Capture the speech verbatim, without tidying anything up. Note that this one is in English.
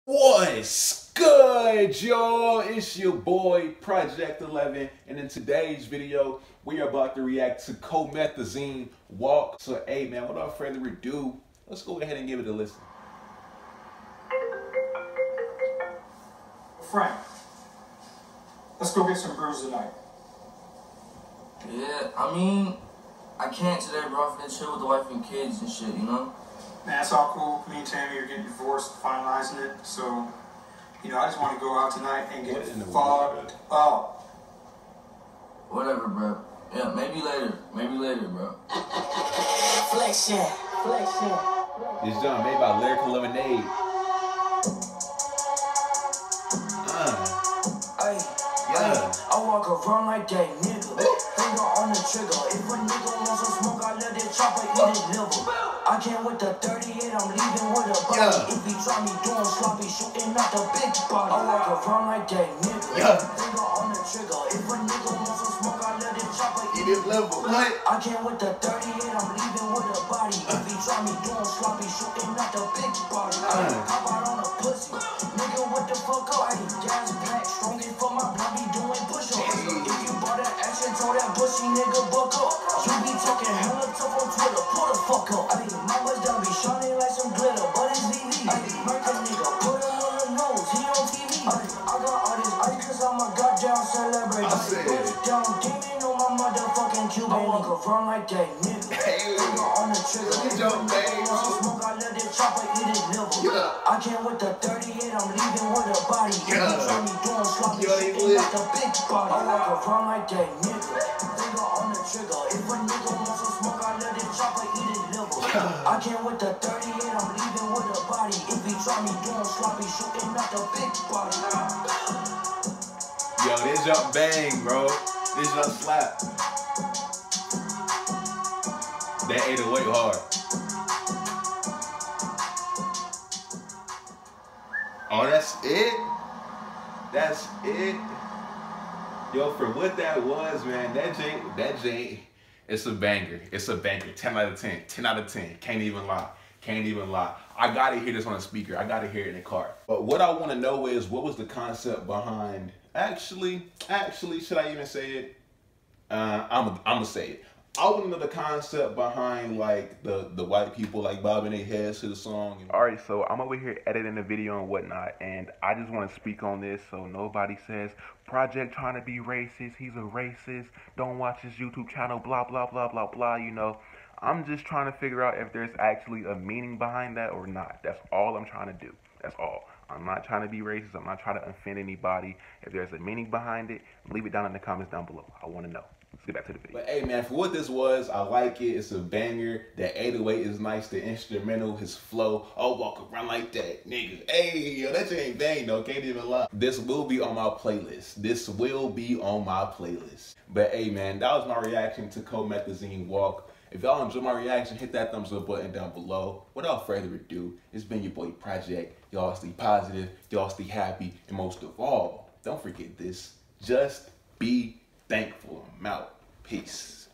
What's good, y'all? It's your boy Project eleven, and in today's video we are about to react to Comethazine Walk. So hey man, without further ado, let's go ahead and give it a listen. Frank, let's go get some brews tonight. Yeah, I mean, I can't today, bro. I'm finna chill with the wife and kids and shit, you know? Man, that's all cool. Me and Tammy are getting divorced, finalizing it. So, you know, I just want to go out tonight and get fogged up. Whatever, bro. Yeah, maybe later. Maybe later, bro. Flexion, flexion. This jump made by Lyrical Lemonade. Uh, Ay, yeah. I walk around like that nigga. Finger on the trigger. If a nigga wants some smoke, I let it chopper eat it liver. I came with the thirty-eight, I'm leaving with a body. Yeah. If he try me doing sloppy, shooting out the big body. I walk around like that nigga. Yeah. Finger on the trigger. If a nigga wants some smoke, I let it chopper Eat it liver. What? I came with the thirty-eight, I'm leaving with a body. If he try me doing sloppy, shooting out the big body. Uh. Hop out on a pussy. Nigga, what the fuck up? I gas black, strong it for my blood, be doing push-ups. If you bought that action, told that pussy nigga buck up. You be talking hella tough on Twitter, pull the fuck up. Ay, mama's down be shining like some glitter, but it's V V. Ay, Merc a nigga, put him on the nose, he on T V. Ay, I got all this ice cause I'm a goddamn celebrity. I said Put it down, demon on my motherfucking Cuban. I walk around like that nigga. Hey, Finger on the trigger. look at your face, bro. Smoke, I let it chopper eat it liver. Yeah. I came with the thirty-eight, I'm leaving with a body. If Yeah. you try me doing sloppy, Yeah, they shit, lit. like a big body. I walk around like that nigga. Finger on the trigger. If a nigga wants some smoke, I let it chopper eat it liver. I came with the thirty-eight, I'm leaving with a body. If he try me doing sloppy, shooting out the big body. Yo, this jump bang, bro. This jump slap. That ate away hard. Oh, that's it? That's it? Yo, for what that was, man, that J, that J, it's a banger. It's a banger. ten out of ten. ten out of ten. Can't even lie. Can't even lie. I gotta hear this on a speaker. I gotta hear it in the car. But what I wanna know is, what was the concept behind, actually, actually, should I even say it? Uh, I'm, I'm gonna say it. I want to know the concept behind like the the white people like bobbing their heads to the song. All right, so I'm over here editing the video and whatnot, and I just want to speak on this so nobody says Project trying to be racist. He's a racist. Don't watch his YouTube channel. Blah blah blah blah blah. You know, I'm just trying to figure out if there's actually a meaning behind that or not. That's all I'm trying to do. That's all. I'm not trying to be racist. I'm not trying to offend anybody. If there's a meaning behind it, leave it down in the comments down below. I want to know. Let's get back to the video. But hey man, for what this was, I like it. It's a banger. That eight oh eight is nice. The instrumental, his flow. I'll walk around like that, nigga. Hey, yo, that shit ain't bang though. Can't even lie. This will be on my playlist. This will be on my playlist. But hey man, that was my reaction to Comethazine Walk. If y'all enjoyed my reaction, hit that thumbs up button down below. Without further ado, it's been your boy Project. Y'all stay positive, y'all stay happy, and most of all, don't forget this. Just be thankful. I'm out. Peace.